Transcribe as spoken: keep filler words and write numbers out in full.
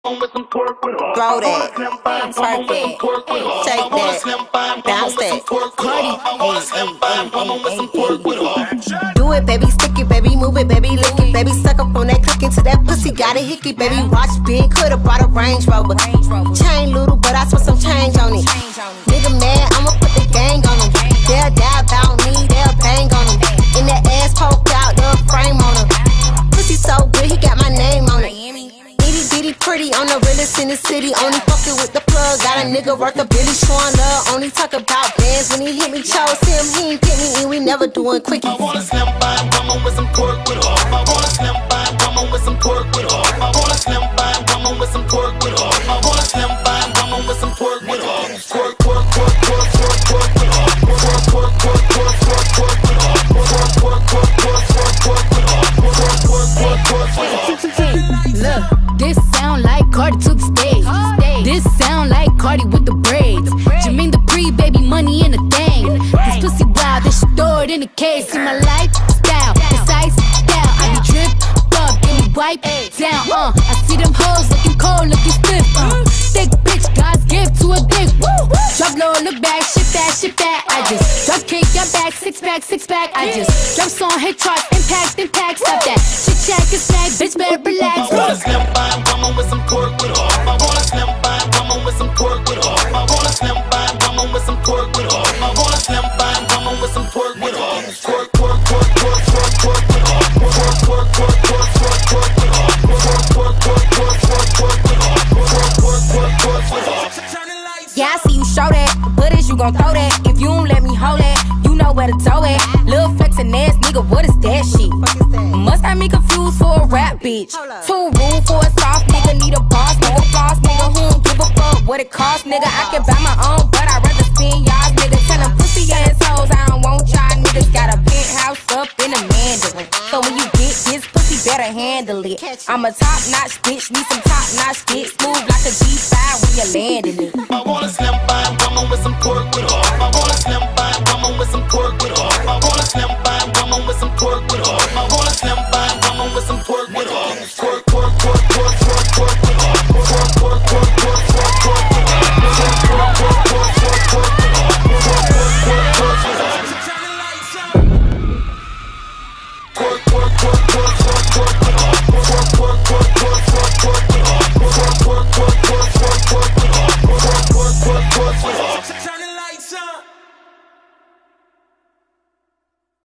Throw that, twerk it, shake that, bounce that. Cardi, do it, baby, stick it, baby, move it, baby, lick it, baby, suck up on that click into that pussy, got a hickey, baby, watch big, coulda brought a Range Rover. Chain little, but I spent some change on it. Nigga mad, I'ma put the gang on him. They'll die about me, they'll bang on him. In that ass poked out, the frame on him. Pussy so good, he got my name on it. Itty bitty pretty, on the realest in the city. Only fucking with the plug, got a nigga worth a billy. Showing love, only talk about bands. When he hit me, chose him, he ain't pick me, and we never doing quickies. I wanna slim by woman with some pork with her. I wanna slim by woman with some pork with her. I wanna slim by woman with some pork with her. I wanna slim by woman with some pork with her. Pork, pork, pork, pork, pork, pork with her. Pork, pork, pork, pork, pork, pork with her. Pork, pork, pork, pork, pork, pork with her. Pork, pork, pork, pork, pork. Look, this sound like Cardi to the stage. This sound like Cardi with the braids. Jermaine the pre baby money in a thing. This pussy wild, this shit stored in a case. See my lifestyle, precise style. I be dripped up, get me wiped down. Uh, I see them hoes looking cold, looking stiff. Uh, thick bitch, God's gift to a dick. Woo! Drop low, look back, shit that, shit that. I just drop kick, your back, six pack, six pack. I just drop song, hit charts, impact, impact. Stop that shit, check and snack, bitch, better relax. I wanna slim by woman with some pork with her. I wanna slim by woman with some pork with her. I wanna slim by woman with some pork with her. I wanna slim by woman with some pork with her. Pork, pork, pork, pork, pork, pork with her. Pork, pork, pork, pork, pork, pork with her. Pork, pork, pork, pork, pork, pork with her. Pork, pork, pork, pork with her. Yeah, I see you show that, but is you gon' throw that? If you don't let me hold that, you know where to toe it. Lil' flexin' ass nigga, what is that shit? Must have me confused for a rap bitch. Too rude for a soft nigga, need a boss nigga, floss nigga, who don't give a fuck what it cost, nigga. I can buy my own, but I'd rather spend y'all's niggas. Tell them pussy assholes, I don't want y'all niggas. Got a penthouse up in a Mandarin, so when you get this pussy, better handle it. I'm a top-notch bitch, need some top-notch dick. Smooth like a G five when you're landing it. I wanna slim by woman with some pork with her. I wanna slim by woman with some pork with her. I wanna slim by woman with some pork with her. I wanna slim by woman with some pork with her. Pork, pork, pork, pork, pork, pork with her. Pork, pork, pork, pork, pork, pork with her. Pork, pork, pork, pork, pork, pork with her. Pork, pork, pork, pork with her. Pork, pork, pork, pork, pork, pork.